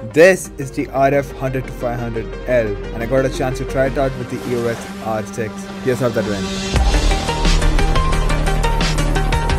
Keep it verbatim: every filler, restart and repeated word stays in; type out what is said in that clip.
This is the R F one hundred to five hundred L and I got a chance to try it out with the E O S R six. Here's how that went.